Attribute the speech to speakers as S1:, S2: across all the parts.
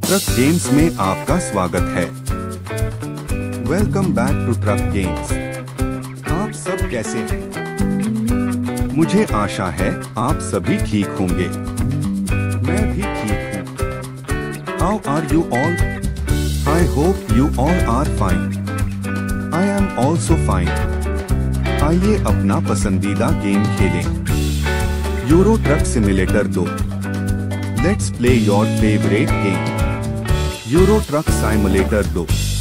S1: Truck games में आपका स्वागत है। Welcome back to truck games. आप सब कैसे हैं? मुझे आशा है आप सभी ठीक होंगे। मैं भी ठीक हूँ। How are you all? I hope you all are fine. I am also fine. आइए अपना पसंदीदा गेम खेलें। Euro Truck Simulator 2। Let's play your favourite game. Euro Truck Simulator 2।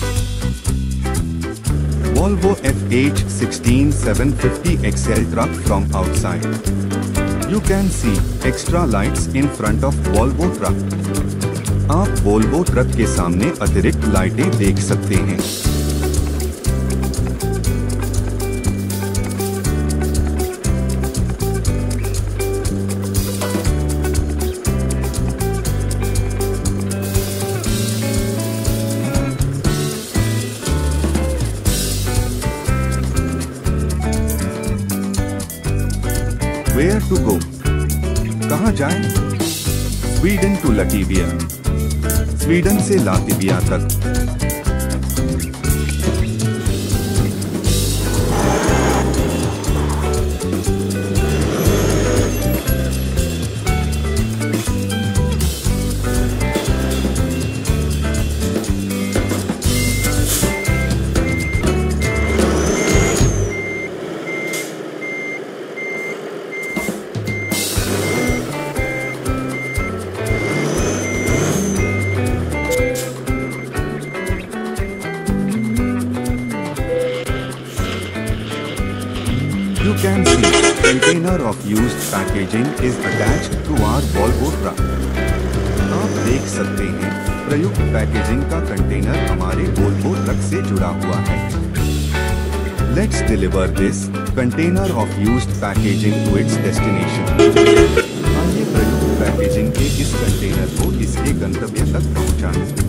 S1: Volvo FH16 750 XL truck from outside. You can see extra lights in front of Volvo truck. आप Volvo truck के सामने अतिरिक्त लाइटें देख सकते हैं। Where to go? कहाँ जाएं? Sweden to Latvia. स्वीडन से लातविया तक। You can see container of used packaging is attached to our Volvo truck. आप देख सकते हैं प्रयुक्त पैकेजिंग का कंटेनर हमारे Volvo ट्रक से जुड़ा हुआ है। Let's deliver this container of used packaging to its destination. आइए प्रयुक्त पैकेजिंग के इस कंटेनर को इसके गंतव्य तक पहुंचाएं।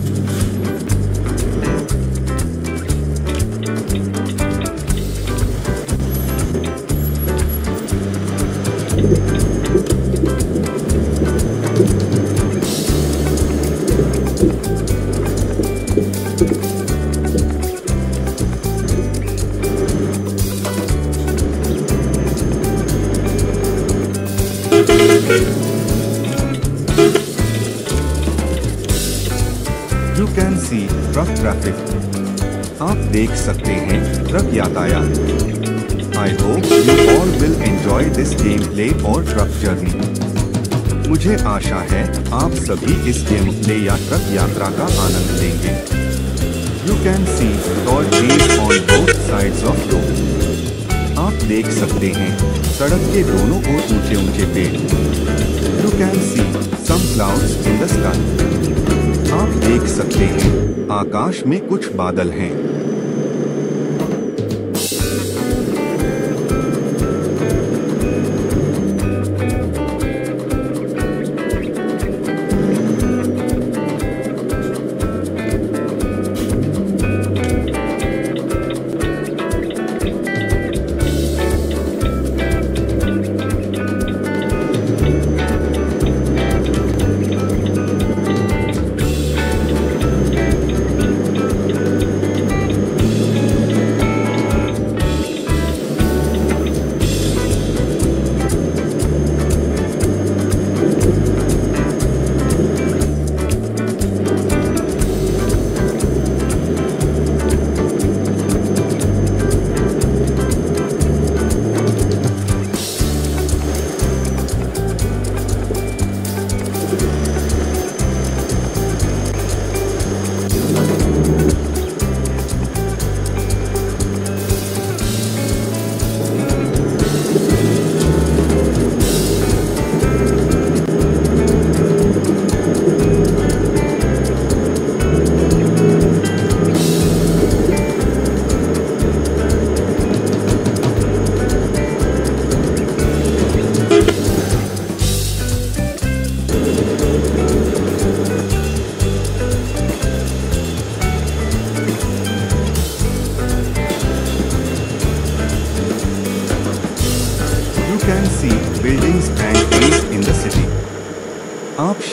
S1: You can see truck traffic. आप देख सकते हैं ट्रक यातायात। I hope you all will enjoy this gameplay or truck journey. मुझे आशा है आप सभी इस गेम प्ले या ट्रक यात्रा का आनंद लेंगे। You can see tall trees on both sides of road. आप देख सकते हैं सड़क के दोनों ओर ऊंचे-ऊंचे पेड़। You can see some clouds in the sky. आप देख सकते हैं आकाश में कुछ बादल हैं।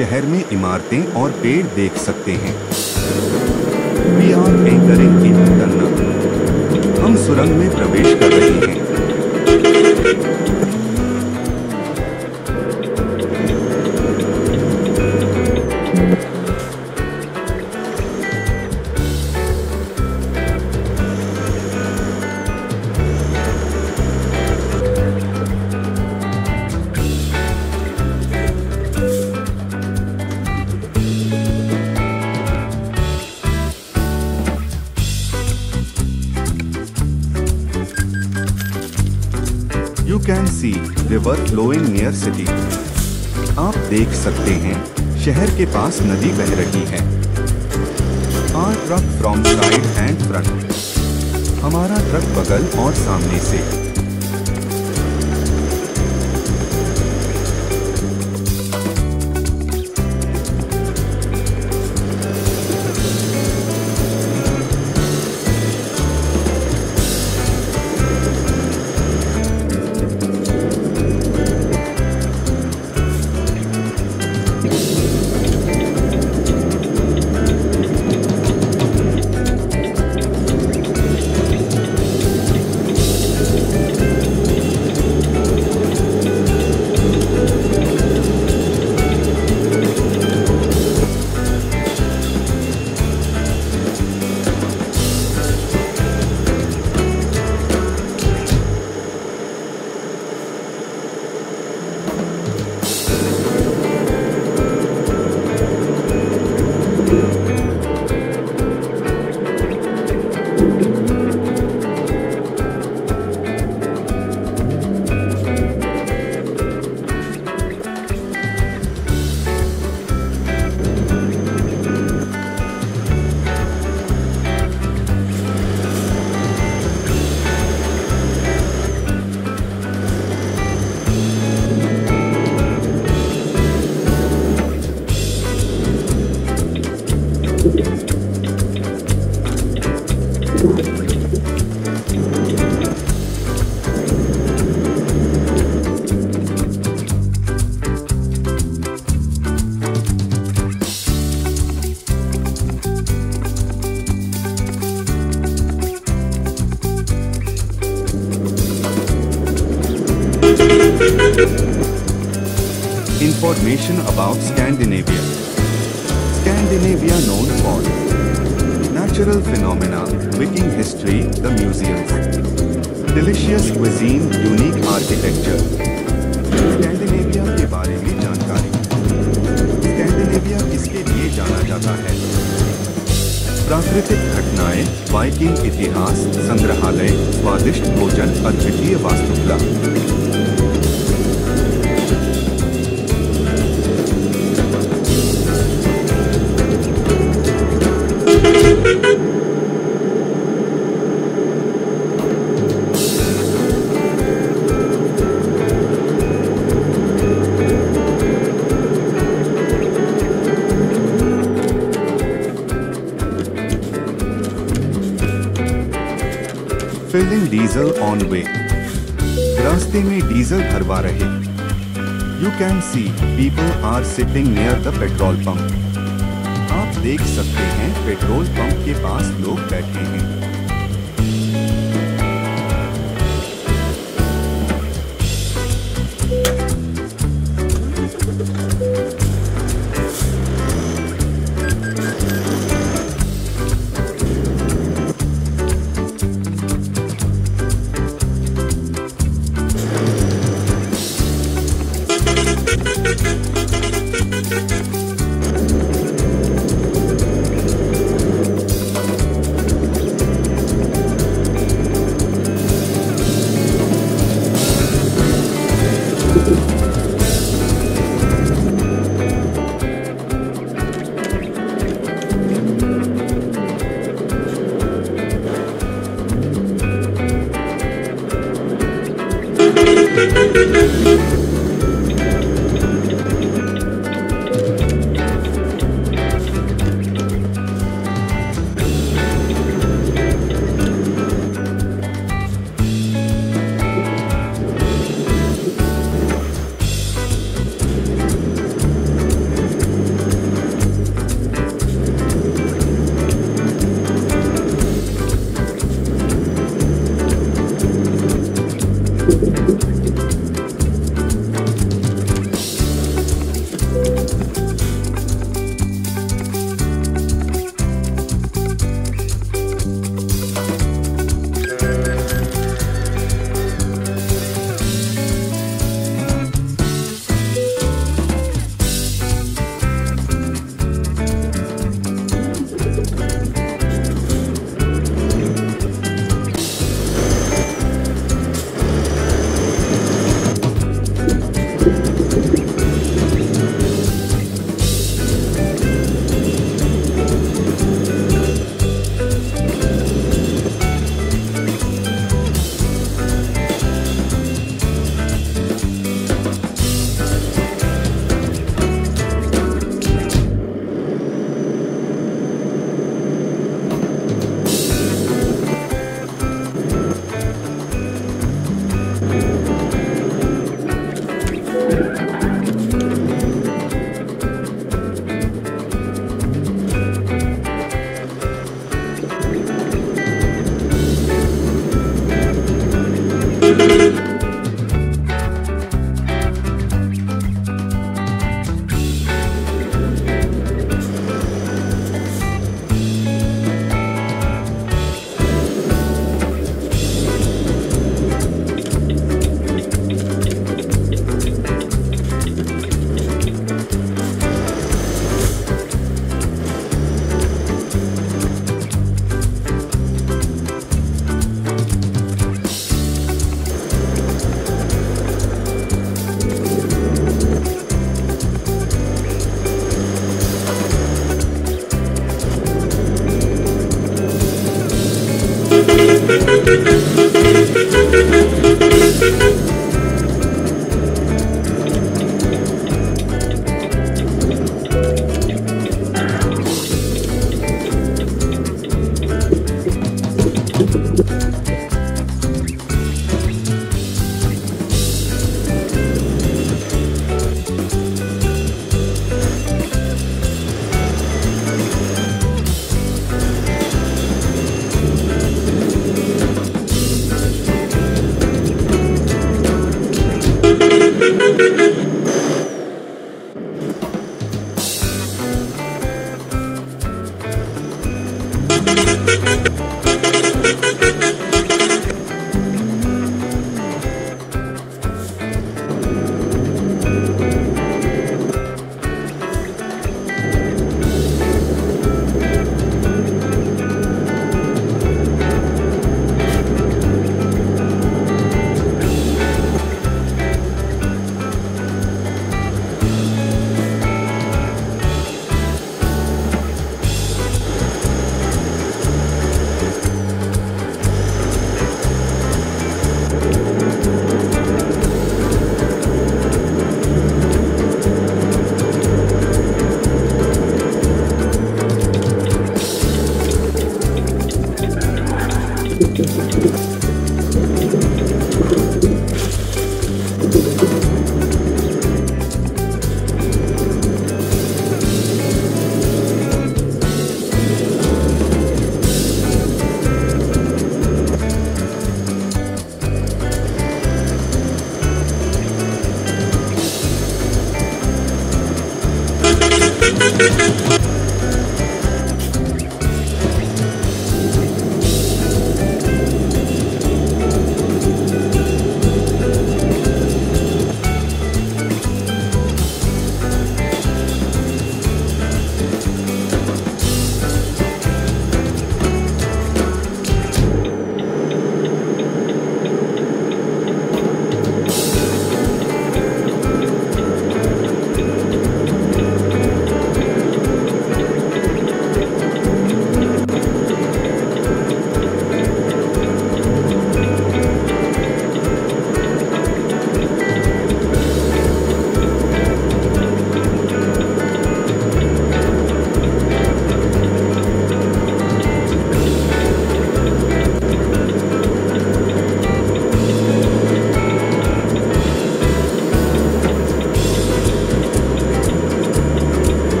S1: शहर में इमारतें और पेड़ देख सकते हैं। We are entering in tunnel. हम सुरंग में प्रवेश कर रहे हैं। You can see river flowing near city। आप देख सकते हैं शहर के पास नदी बह रही है। Our truck from side and front। हमारा ट्रक बगल और सामने से। Information about Scandinavia। Scandinavia known for natural phenomena, Viking history, the museums, delicious cuisine, unique architecture। Scandinavia के बारे में जानकारी। स्कैंडिनेविया किसके लिए जाना जाता है? प्राकृतिक घटनाएं, वाइकिंग इतिहास, संग्रहालय, स्वादिष्ट भोजन, अद्वितीय वास्तुकला। Filling diesel on way। रास्ते में डीजल भरवा रहे। You can see people are sitting near the petrol pump। आप देख सकते हैं पेट्रोल पंप के पास लोग बैठे हैं।